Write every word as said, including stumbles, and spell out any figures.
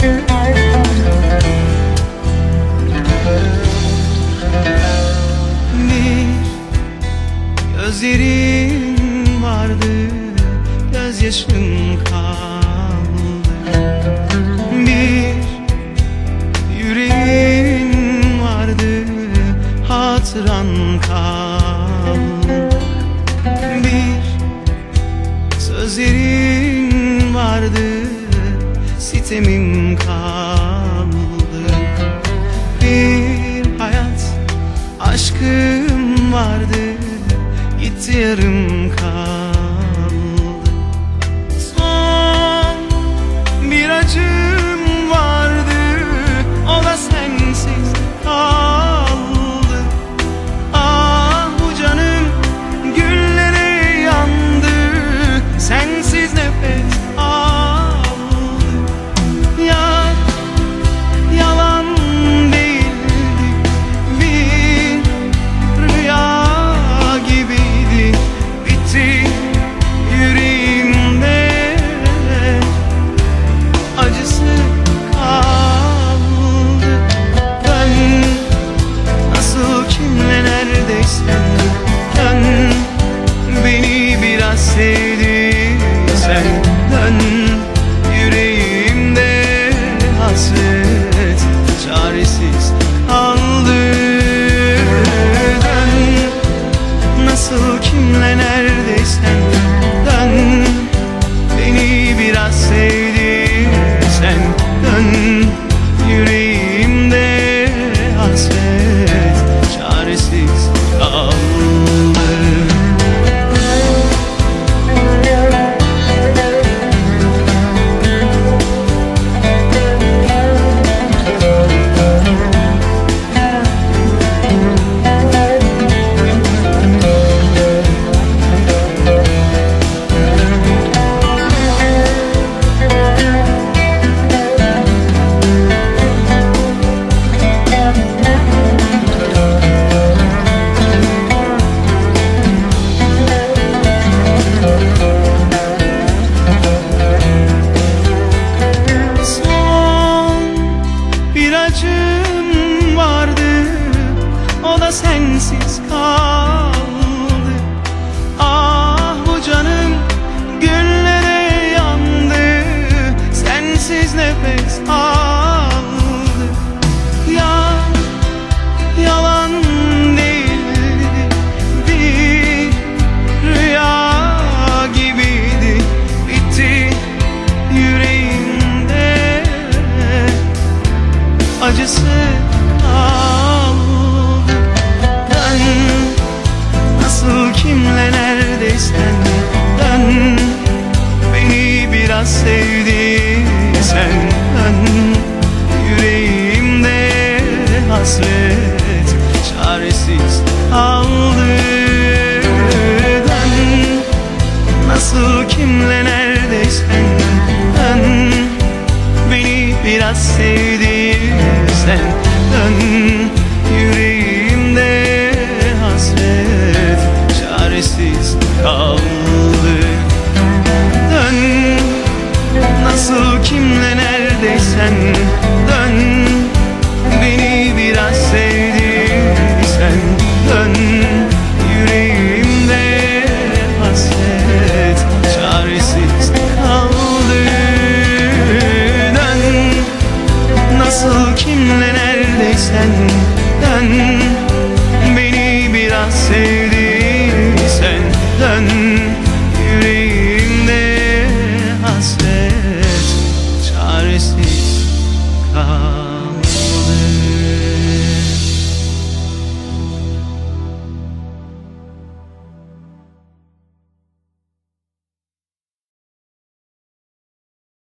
Gözlerin vardı, gözyaşım kaldı. Bir yüreğin vardı, hatıran kaldı. Bir sözlerin vardı, sitemim kaldı. Bir hayat aşkım vardı, gitti yarım kaldı. Son bir acım vardı, o da sensiz kaldı. Ah bu canım güllere yandı, sensiz nefes aldı. Ya yalan değildi, bir rüya gibiydi. Bitti yüreğimde, acısı kaldı. Dön, nasıl kimle neredeysen dön, beni biraz sevdiysen dön. Yüreğimde hasret çaresiz kaldı. Dön, nasıl kimle neredeysen dön, beni biraz sevdiysen dön. Yüreğimde hasret çaresiz kaldı. Acım vardı, o da sensiz kaldı. Ah bu canım güllere yandı, sensiz nefes aldı. Ya yalan değildi, bir rüya gibiydi. Bitti yüreğimde, acısı kaldı. Dön, nasıl kimle neredeysen dön, beni biraz sevdiysen dön. Yüreğimde hasret çaresiz kaldı. Dön, nasıl kimle neredeysen dön, beni biraz sevdiysen dön. Yüreğimde hasret çaresiz kaldı. Dön, nasıl kimle neredeysen